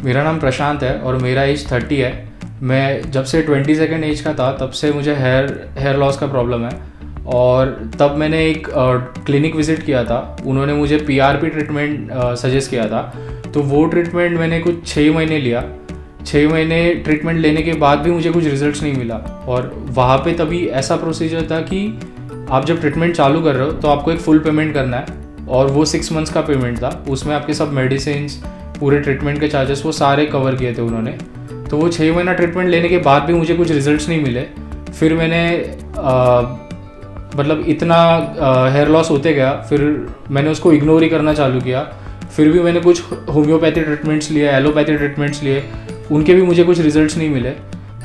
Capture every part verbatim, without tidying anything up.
मेरा नाम प्रशांत है और मेरा एज थर्टी है। मैं जब से ट्वेंटी सेकेंड एज का था तब से मुझे हेयर हेयर लॉस का प्रॉब्लम है और तब मैंने एक क्लिनिक विज़िट किया था। उन्होंने मुझे पीआरपी ट्रीटमेंट सजेस्ट किया था, तो वो ट्रीटमेंट मैंने कुछ छः महीने लिया। छः महीने ट्रीटमेंट लेने के बाद भी मुझे कुछ रिजल्ट्स नहीं मिला और वहाँ पे तभी ऐसा प्रोसीजर था कि आप जब ट्रीटमेंट चालू कर रहे हो तो आपको एक फुल पेमेंट करना है और वो सिक्स मंथ्स का पेमेंट था। उसमें आपके सब मेडिसिन, पूरे ट्रीटमेंट के चार्जेस वो सारे कवर किए थे उन्होंने। तो वो छः महीना ट्रीटमेंट लेने के बाद भी मुझे कुछ रिजल्ट्स नहीं मिले। फिर मैंने आ, मतलब इतना हेयर लॉस होते गया, फिर मैंने उसको इग्नोर ही करना चालू किया। फिर भी मैंने कुछ होम्योपैथी ट्रीटमेंट्स लिए, एलोपैथी ट्रीटमेंट्स लिए, उनके भी मुझे कुछ रिजल्ट्स नहीं मिले।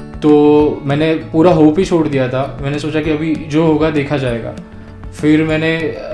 तो मैंने पूरा होप ही छोड़ दिया था। मैंने सोचा कि अभी जो होगा देखा जाएगा। फिर मैंने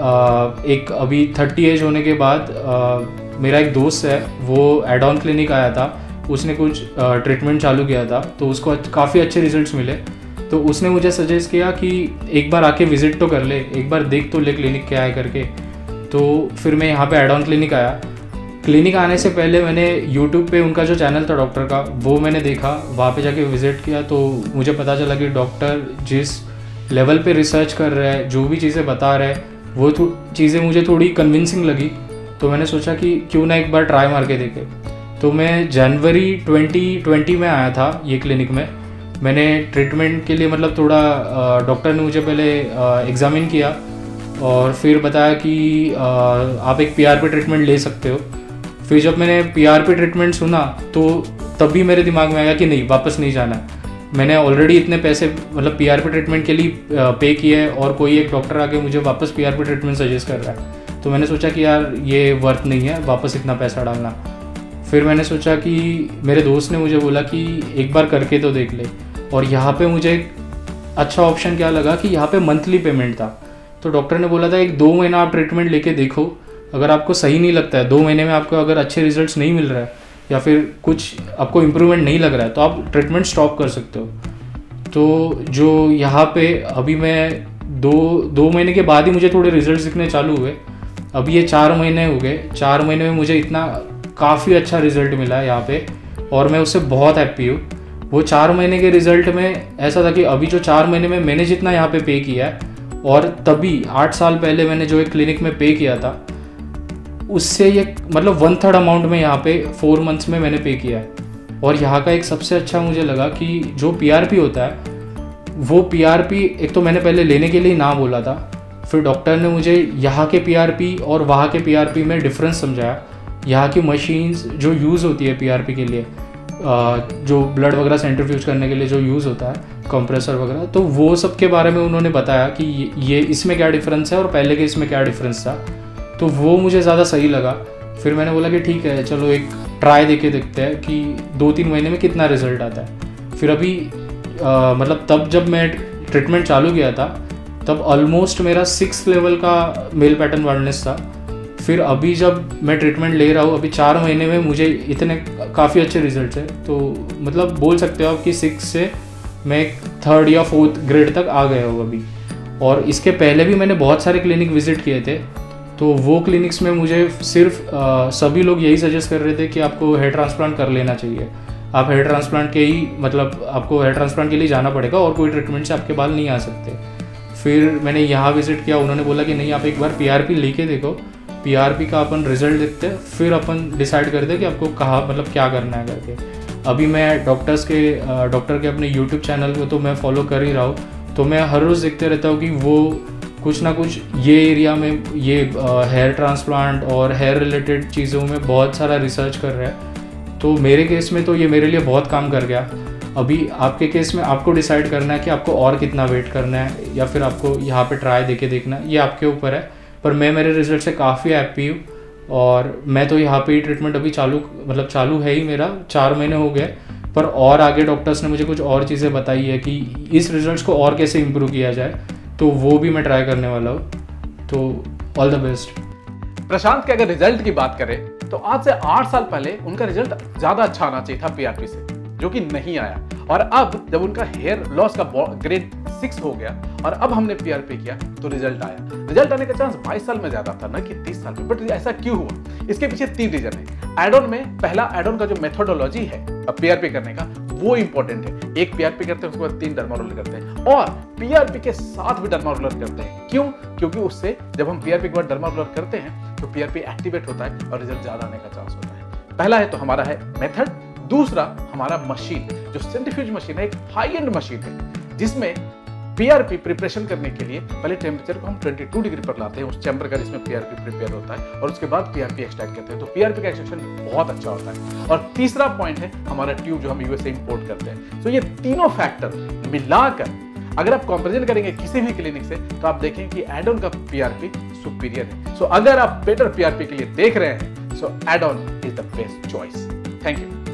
एक अभी थर्टी एज होने के बाद मेरा एक दोस्त है, वो एड ऑन क्लिनिक आया था, उसने कुछ ट्रीटमेंट चालू किया था तो उसको काफ़ी अच्छे रिजल्ट्स मिले। तो उसने मुझे सजेस्ट किया कि एक बार आके विज़िट तो कर ले, एक बार देख तो ले क्लिनिक क्या है करके। तो फिर मैं यहाँ पे एड ऑन क्लिनिक आया। क्लिनिक आने से पहले मैंने यूट्यूब पे उनका जो चैनल था डॉक्टर का, वो मैंने देखा, वहाँ पे जाके विज़िट किया। तो मुझे पता चला कि डॉक्टर जिस लेवल पे रिसर्च कर रहा है, जो भी चीज़ें बता रहा है, वो चीज़ें मुझे थोड़ी कन्विंसिंग लगी। तो मैंने सोचा कि क्यों ना एक बार ट्राई मार के देखे। तो मैं जनवरी ट्वेंटी ट्वेंटी में आया था ये क्लिनिक में। मैंने ट्रीटमेंट के लिए मतलब थोड़ा डॉक्टर ने मुझे पहले एग्ज़ामिन किया और फिर बताया कि आप एक पीआरपी ट्रीटमेंट ले सकते हो। फिर जब मैंने पीआरपी ट्रीटमेंट सुना तो तब भी मेरे दिमाग में आया कि नहीं, वापस नहीं जाना। मैंने ऑलरेडी इतने पैसे मतलब पीआरपी ट्रीटमेंट के लिए पे किए हैं और कोई एक डॉक्टर आके मुझे वापस पीआरपी ट्रीटमेंट सजेस्ट कर रहा है। तो मैंने सोचा कि यार ये वर्थ नहीं है वापस इतना पैसा डालना। फिर मैंने सोचा कि मेरे दोस्त ने मुझे बोला कि एक बार करके तो देख ले। और यहाँ पे मुझे एक अच्छा ऑप्शन क्या लगा कि यहाँ पे मंथली पेमेंट था। तो डॉक्टर ने बोला था एक दो महीना आप ट्रीटमेंट लेके देखो, अगर आपको सही नहीं लगता है, दो महीने में आपको अगर अच्छे रिजल्ट्स नहीं मिल रहा है या फिर कुछ आपको इम्प्रूवमेंट नहीं लग रहा है तो आप ट्रीटमेंट स्टॉप कर सकते हो। तो जो यहाँ पे अभी मैं दो दो महीने के बाद ही मुझे थोड़े रिजल्ट्स दिखने चालू हुए। अभी ये चार महीने हो गए। चार महीने में मुझे इतना काफ़ी अच्छा रिजल्ट मिला है यहाँ पे और मैं उससे बहुत हैप्पी हूँ। वो चार महीने के रिजल्ट में ऐसा था कि अभी जो चार महीने में मैंने जितना यहाँ पे पे किया है और तभी आठ साल पहले मैंने जो एक क्लिनिक में पे किया था उससे ये मतलब वन थर्ड अमाउंट में यहाँ पे फोर मंथ्स में मैंने पे किया है। और यहाँ का एक सबसे अच्छा मुझे लगा कि जो पीआरपी होता है वो पीआरपी एक तो मैंने पहले लेने के लिए ना बोला था, फिर डॉक्टर ने मुझे यहाँ के पीआरपी और वहाँ के पीआरपी में डिफरेंस समझाया। यहाँ की मशीन्स जो यूज़ होती है पीआरपी के लिए, जो ब्लड वगैरह सेंट्रीफ्यूज करने के लिए जो यूज़ होता है, कंप्रेसर वगैरह, तो वो सब के बारे में उन्होंने बताया कि ये इसमें क्या डिफरेंस है और पहले के इसमें क्या डिफरेंस था। तो वो मुझे ज़्यादा सही लगा। फिर मैंने बोला कि ठीक है चलो एक ट्राई देके देखते हैं कि दो तीन महीने में कितना रिजल्ट आता है। फिर अभी आ, मतलब तब जब मैं ट्रीटमेंट चालू किया था तब ऑलमोस्ट मेरा सिक्स लेवल का मेल पैटर्न वार्डनेस था। फिर अभी जब मैं ट्रीटमेंट ले रहा हूँ, अभी चार महीने में मुझे इतने काफ़ी अच्छे रिजल्ट्स हैं। तो मतलब बोल सकते हो आप कि सिक्स से मैं एक थर्ड या फोर्थ ग्रेड तक आ गया हूँ अभी। और इसके पहले भी मैंने बहुत सारे क्लिनिक विज़िट किए थे, तो वो क्लिनिक्स में मुझे सिर्फ आ, सभी लोग यही सजेस्ट कर रहे थे कि आपको हेयर ट्रांसप्लांट कर लेना चाहिए। आप हेयर ट्रांसप्लांट के ही मतलब आपको हेयर ट्रांसप्लांट के लिए जाना पड़ेगा और कोई ट्रीटमेंट से आपके बाल नहीं आ सकते। फिर मैंने यहाँ विज़िट किया, उन्होंने बोला कि नहीं आप एक बार पीआरपी लेके देखो, पीआरपी का अपन रिजल्ट देखते हैं फिर अपन डिसाइड करते हैं कि आपको कहाँ मतलब क्या करना है करके। अभी मैं डॉक्टर्स के डॉक्टर के अपने यूट्यूब चैनल को तो मैं फॉलो कर ही रहा हूँ, तो मैं हर रोज़ देखते रहता हूँ कि वो कुछ ना कुछ ये एरिया में ये हेयर ट्रांसप्लांट और हेयर रिलेटेड चीज़ों में बहुत सारा रिसर्च कर रहा है। तो मेरे केस में तो ये मेरे लिए बहुत काम कर गया। अभी आपके केस में आपको डिसाइड करना है कि आपको और कितना वेट करना है या फिर आपको यहाँ पे ट्राई देके देखना है, ये आपके ऊपर है। पर मैं मेरे रिजल्ट से काफ़ी हैप्पी हूँ और मैं तो यहाँ पे ही ट्रीटमेंट अभी चालू मतलब चालू है ही, मेरा चार महीने हो गए। पर और आगे डॉक्टर्स ने मुझे कुछ और चीज़ें बताई है कि इस रिजल्ट्स को और कैसे इम्प्रूव किया जाए, तो वो भी मैं ट्राई करने वाला हूँ। तो ऑल द बेस्ट। प्रशांत के अगर रिजल्ट की बात करें तो आज से आठ साल पहले उनका रिजल्ट ज्यादा अच्छा आना चाहिए था पीआरपी से, जो कि नहीं आया। और अब जब उनका हेयर लॉस का ग्रेड सिक्स हो गया और अब हमने पीआरपी किया तो रिजल्ट आया। रिजल्ट आने का चांस बाईस साल में ज्यादा था ना कि तीस साल में। बट ऐसा क्यों हुआ? इसके पीछे तीन रीजन है। एड ऑन में पहला एड ऑन का जो मेथोडोलॉजी है पीआरपी करने का वो इंपॉर्टेंट है। एक पीआरपी करते हैं उसके बाद तीन डर्मा रोलर करते हैं और पीआरपी के साथ भी डर्मा रोलर करते हैं। क्यों? क्योंकि उससे जब हम पीआरपी के बाद डर्मा रोलर करते हैं तो पीआरपी एक्टिवेट होता है और रिजल्ट ज्यादा आने का चांस होता है। पहला है तो हमारा है मेथड। दूसरा हमारा मशीन, जो सेंट्रीफ्यूज मशीन है, एक हाई एंड मशीन है जिसमें पीआरपी प्रिपरेशन करने के लिए पहले टेम्परेचर को हम बाईस डिग्री पर लाते हैं उस चैम्बर का जिसमें पीआरपी प्रिपेयर होता है और उसके बाद पीआरपी एक्सट्रैक्ट करते हैं। तो पीआरपी का एक्सट्रैक्शन बहुत अच्छा होता है। और तीसरा पॉइंट है हमारा ट्यूब जो हम यूएस से इंपोर्ट करते हैं। तो ये तीनों फैक्टर मिलाकर अगर आप कंपैरिजन करेंगे किसी भी क्लिनिक से तो आप देखें कि एड ऑन का पीआरपी सुपीरियर है। सो अगर आप बेटर पीआरपी के लिए देख रहे हैं so add on is the best choice. Thank you.